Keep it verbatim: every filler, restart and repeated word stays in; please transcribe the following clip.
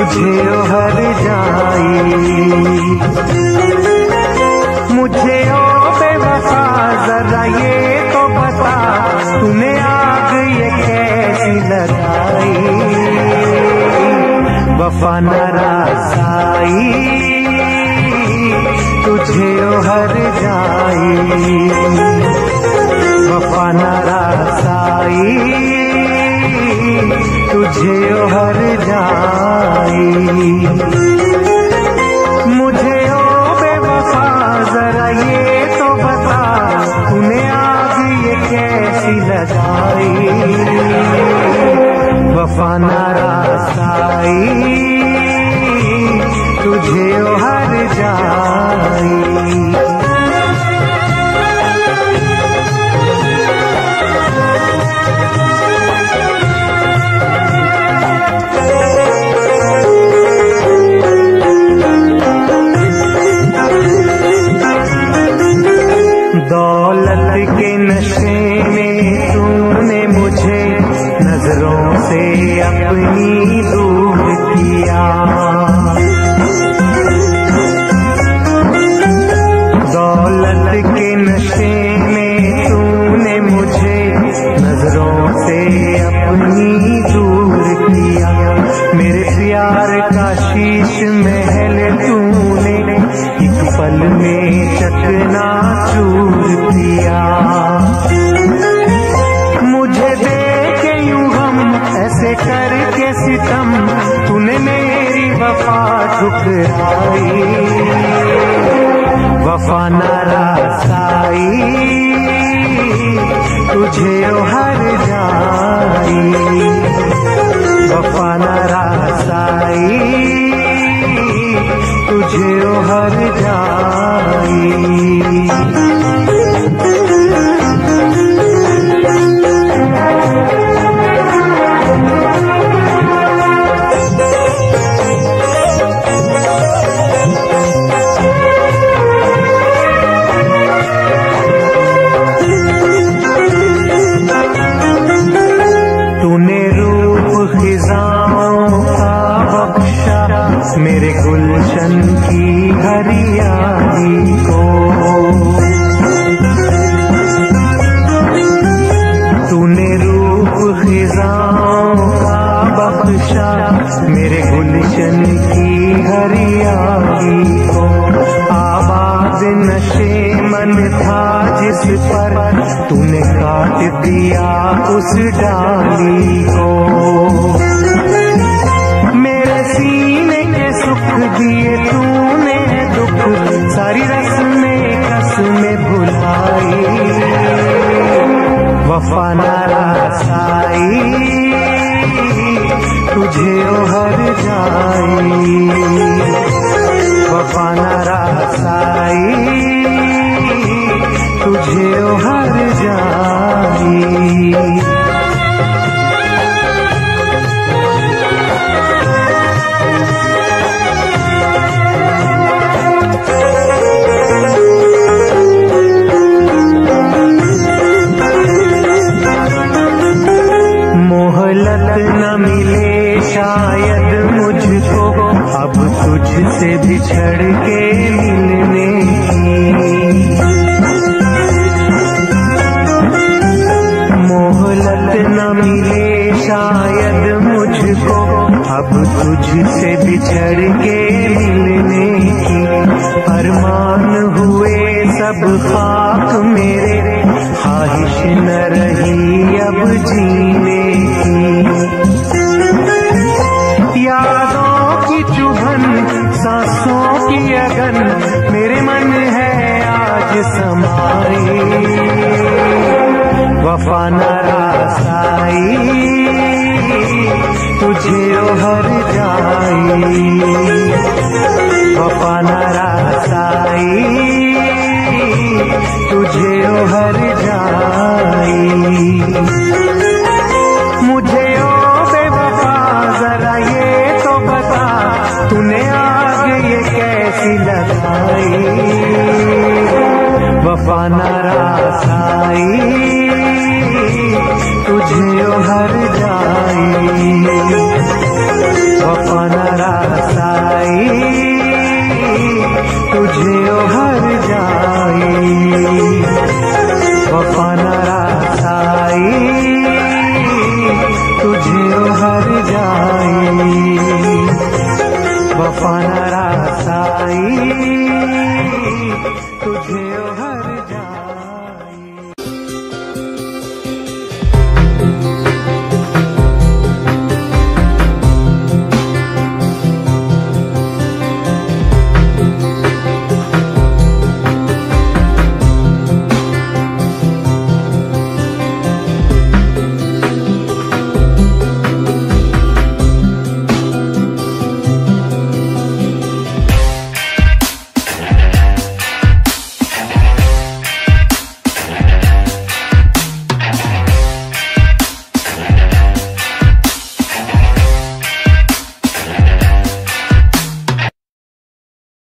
तुझे ओ हर जाई। मुझे ओ बेवफा जरा ये तो बता, तूने आग ये कैसी लगाई। वफा न रसाई तुझे ओ हर जाई। वफा न रसाई तुझे ओ हर जाई। मुझे ओ बेवफा जरा ये तो बता, तूने आग ये कैसी लगाई। वफा न रसाई तुझे ओ हर जाई। दौलत के नशे में तूने मुझे नजरों से अपनी दूर किया। दौलत के नशे में तूने मुझे नजरों से अपनी दूर किया। मेरे प्यार का शीश महल तूने एक पल में चकना चूर किया। मुझे देखे यूं हम ऐसे करके सितम, तूने मेरी वफा ठुकराई। वफा न रसाई तुझे ओ हर जाई। वफा न रसाई तुझे ओ हर जाई। तूने रूप खिजाओं का बख्शा मेरे गुलशन की हरियाली को। तूने रूप खिजाओं का बख्शा मेरे गुलशन की हरियाली को। आबाद नशे मन था जिस पर तूने काट दिया उस डाली को। मेरे सीने के सुख दिए तूने दुख, सारी रस्में कसमें भुलाई। वफा न रसाई तुझे ओ हर जाई। वफा न रसाई तुझे ओ हर जाई। मोहलत न मिले शायद मुझको अब तुझसे बिछड़ के मिलने की। मोहलत न मिले शायद मुझको अब तुझसे बिछड़ के मिलने की। अरमान हुए सब खाक मेरे, ख्वाहिश न रही अब जीने की। यादों की चुभन सांसों की अगन मेरे मन है आज समाई। वफा न रसाई तुझे ओ हर जाई। वफा न रसाई तुझे ओ हर जाई। मुझे ओ बेवफा जरा ये तो बता, तूने आग ये कैसी लगाई। वफा न रसाई तुझे ओ हर जाई।